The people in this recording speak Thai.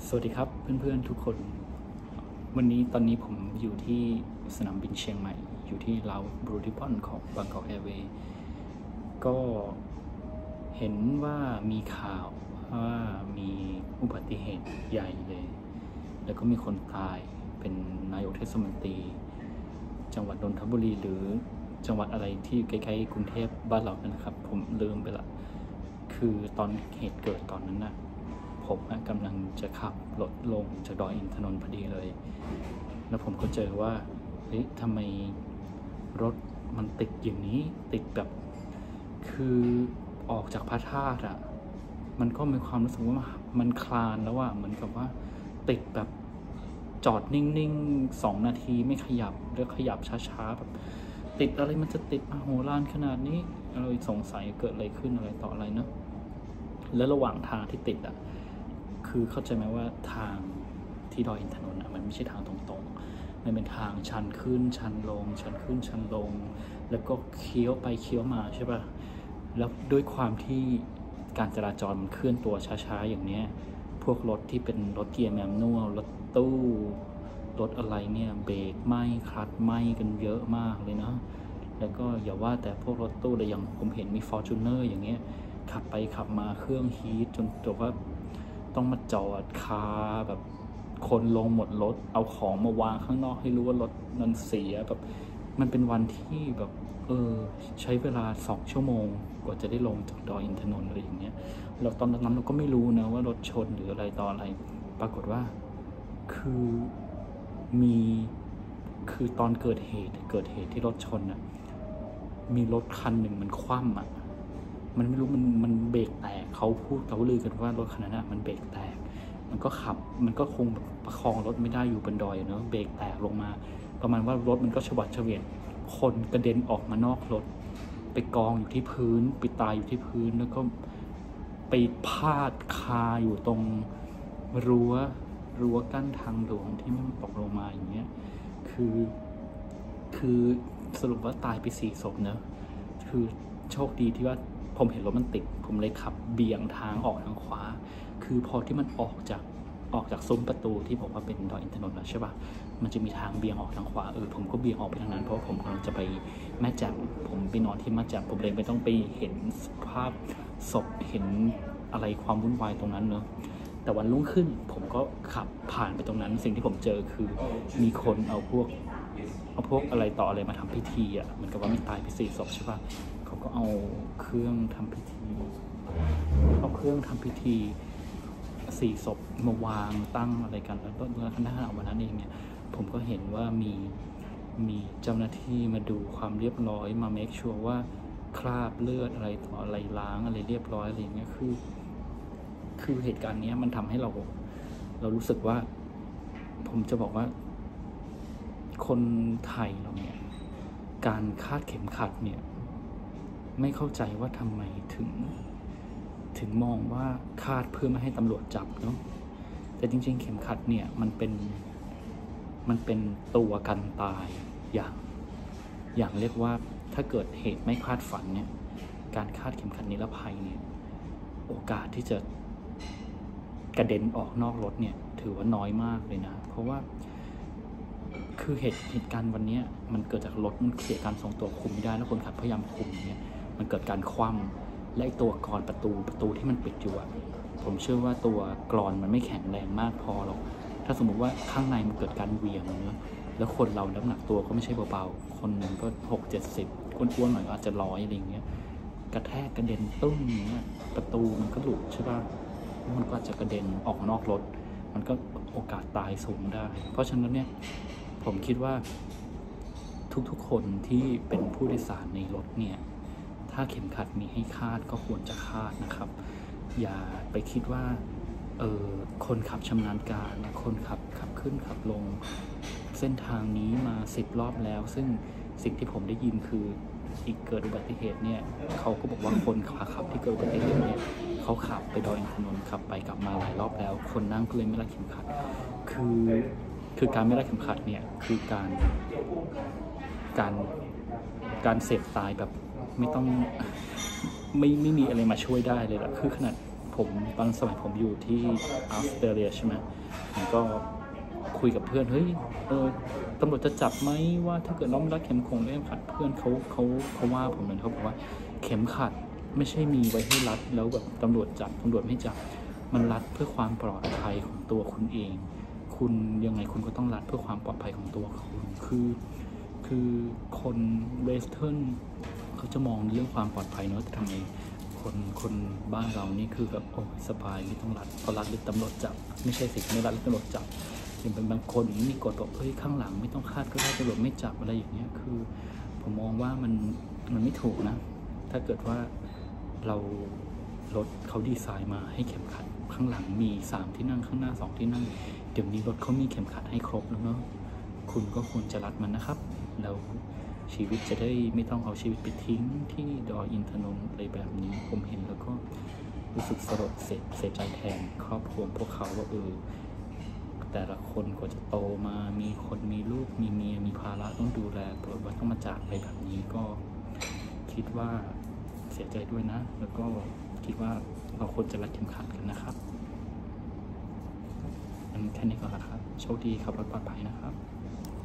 สวัสดีครับเพื่อนๆทุกคนตอนนี้ผมอยู่ที่สนามบินเชียงใหม่อยู่ที่ลาวบรูริบอนของบางกอกแอร์เวย์ก็เห็นว่ามีข่าวว่ามีอุบัติเหตุใหญ่เลยแล้วก็มีคนตายเป็นนายกเทศมนตรีจังหวัดนนทบุรีหรือจังหวัดอะไรที่ใกล้ๆกรุงเทพบ้านเรานะครับผมลืมไปละคือตอนเหตุเกิดตอนนั้นนะผมกำลังจะขับรถลงจากดอยอินทนนท์พอดีเลยแล้วผมก็เจอว่าเฮ้ยทำไมรถมันติดอย่างนี้ติดแบบคือออกจากพระธาตุอ่ะมันก็มีความรู้สึกว่ามันคลานแล้วอ่ะเหมือนกับว่าติดแบบจอดนิ่งๆ2 นาทีไม่ขยับแล้วขยับช้าๆแบบติดอะไรมันจะติดมโหฬารขนาดนี้เราสงสัยเกิดอะไรขึ้นอะไรต่ออะไรเนาะแล้วระหว่างทางที่ติดอ่ะคือเข้าใจไหมว่าทางที่ดอยอินทนนท์มันไม่ใช่ทางตรงๆมันเป็นทางชันขึ้นชันลงชันขึ้นชันลงแล้วก็เคี้ยวไปเคี้ยวมาใช่ป่ะแล้วด้วยความที่การจราจรมันเคลื่อนตัวช้าๆอย่างเนี้ยพวกรถที่เป็นรถเกียร์แมนนวลรถตู้รถอะไรเนี่ยเบรกไหม้คลัตช์ไหม้กันเยอะมากเลยเนาะแล้วก็อย่าว่าแต่พวกรถตู้เลยอย่างผมเห็นมี Fortuner อย่างเงี้ยขับไปขับมาเครื่องฮีทจนจบว่าต้องมาจอดคาแบบคนลงหมดรถเอาของมาวางข้างนอกให้รู้ว่ารถมันเสียแบบมันเป็นวันที่แบบใช้เวลา2 ชั่วโมงกว่าจะได้ลงจากดอยอินทนนท์อะไรอย่างเงี้ยแล้วตอนนั้นเราก็ไม่รู้นะว่ารถชนหรืออะไรต่ออะไรปรากฏว่าคือตอนเกิดเหตุที่รถชนอ่ะมีรถคันหนึ่งมันคว่ำอ่ะมันไม่รู้มันเบรกแตกเขาลือกันว่ารถคันนั้นมันเบรกแตกมันก็คงประคองรถไม่ได้อยู่บนดอยเนอะเบรกแตกลงมาประมาณว่ารถมันก็ฉวัดเฉวียนคนกระเด็นออกมานอกรถไปกองอยู่ที่พื้นไปตายอยู่ที่พื้นแล้วก็ไปพาดคาอยู่ตรงรั้วกั้นทางหลวงที่มันตกลงมาอย่างเงี้ยคือสรุปว่าตายไป4 ศพเนอะคือโชคดีที่ว่าผมเห็นรถมันติดผมเลยขับเบี่ยงทางออกทางขวาคือพอที่มันออกจากซุ้มประตูที่ผมว่าเป็นดอยอินทนนท์แล้วใช่ป่ะมันจะมีทางเบี่ยงออกทางขวาผมก็เบี่ยงออกไปทางนั้นเพราะผมกำลังจะไปแม่แจ่มผมไปนอนที่แม่แจ่มผมเลยไม่ต้องไปเห็นสภาพศพเห็นอะไรความวุ่นวายตรงนั้นเนอะแต่วันรุ่งขึ้นผมก็ขับผ่านไปตรงนั้นสิ่งที่ผมเจอคือมีคนเอาพวกอะไรต่ออะไรมาทำพิธีอ่ะเหมือนกับว่ามีตายไป4 ศพใช่ป่ะเขาก็เอาเครื่องทำพิธี4 ศพมาวางตั้งอะไรกันแล้วก็ขณะวันนั้นเองเนี่ยผมก็เห็นว่ามีเจ้าหน้าที่มาดูความเรียบร้อยมาเมคชัวร์ว่าคราบเลือดอะไรต่ออะไรล้างอะไรเรียบร้อยอะไรอย่างเงี้ยคือเหตุการณ์นี้มันทำให้เรารู้สึกว่าผมจะบอกว่าคนไทยเราเนี่ยการคาดเข็มขัดเนี่ยไม่เข้าใจว่าทำไมถึงมองว่าคาดเพื่อไม่ให้ตำรวจจับเนาะแต่จริงๆเข็มขัดเนี่ยมันเป็นตัวกันตายอย่างเรียกว่าถ้าเกิดเหตุไม่คาดฝันเนี่ยการคาดเข็มขัดนิรภัยเนี่ยโอกาสที่จะกระเด็นออกนอกรถเนี่ยถือว่าน้อยมากเลยนะเพราะว่าคือเหตุการณ์วันนี้มันเกิดจากรถมันเสียการทรงตัวคุมไม่ได้แล้วคนขับพยายามคุมเนี่ยมันเกิดการคว่ำและตัวกรอนประตูที่มันปิดอยู่ผมเชื่อว่าตัวกรอนมันไม่แข็งแรงมากพอหรอกถ้าสมมุติว่าข้างในมันเกิดการเหวี่ยงเนอะแล้วคนเราน้ำหนักตัวก็ไม่ใช่เบาๆคนหนึ่งก็60-70อ้วนๆหน่อยก็อาจจะ100อะไรอย่างเงี้ยกระแทกกระเด็นตุ้มเนี่ยประตูมันก็หลุดใช่ป่ะมันก็อาจจะกระเด็นออกนอกรถมันก็โอกาสตายสูงได้เพราะฉะนั้นเนี่ยผมคิดว่าทุกคนที่เป็นผู้โดยสารในรถเนี่ยถ้าเข็มขัดมีให้คาดก็ควรจะคาดนะครับอย่าไปคิดว่าคนขับชำนาญการคนขับขึ้นขับลงเส้นทางนี้มา10 รอบแล้วซึ่งสิ่งที่ผมได้ยินคืออีกเกิดอุบัติเหตุเนี่ยเขาก็บอกว่าคนขับที่เกิดอุบัติเหตุเนี่ยเขาขับไปดอยอินทนนท์ขับไปกลับมาหลายรอบแล้วคนนั่งก็เลยไม่รัดเข็มขัดคือการไม่รัดเข็มขัดเนี่ยคือการเสพตายแบบไม่มีอะไรมาช่วยได้เลยล่ะคือขนาดผมตอนสมัยผมอยู่ที่ออสเตรเลียใช่ไหมผมก็คุยกับเพื่อนเฮ้ยตำรวจจะจับไหมว่าถ้าเกิดน้องรัดเข็มขัดเพื่อนเขาว่าผมเลยเขาบอกว่าเข็มขัดไม่ใช่มีไว้ให้รัดแล้วแบบตำรวจไม่จับมันรัดเพื่อความปลอดภัยของตัวคุณเองคุณยังไงคุณก็ต้องรัดเพื่อความปลอดภัยของตัวคุณคือคนเวสเทิร์นเขาจะมองเรื่องความปลอดภัยเนอะแต่ทำไมคนบ้านเรานี่คือแบบโอ้สบายไม่ต้องรัดพอรัดหรือตำรวจจับไม่ใช่สิไม่รัดหรือตำรวจจับอย่างเป็นบางคนมีกฎบอกเฮ้ยข้างหลังไม่ต้องคาดก็ได้ตำรวจไม่จับอะไรอย่างเงี้ยคือผมมองว่ามันไม่ถูกนะถ้าเกิดว่าเรารถเขาดีไซน์มาให้เข็มขัดข้างหลังมี3ที่นั่งข้างหน้า2ที่นั่งเดี๋ยวนี้รถเขามีเข็มขัดให้ครบแล้วเนาะคุณก็ควรจะรัดมันนะครับแล้วชีวิตจะได้ไม่ต้องเอาชีวิตไปทิ้งที่ดอยอินทนนท์อะไรแบบนี้ผมเห็นแล้วก็รู้สึกสลดเสียใจแทนครอบครัวพวกเขาว่าแต่ละคนกว่าจะโตมามีคนมีลูกมีเมียมีภาระต้องดูแลปรากฏว่าต้องมาจากไปแบบนี้ก็คิดว่าเสียใจด้วยนะแล้วก็คิดว่าเราควรจะรัดเข็มขัดกันนะครับแค่นี้ก่อนละครับโชคดีครับรถปลอดภัยนะครับ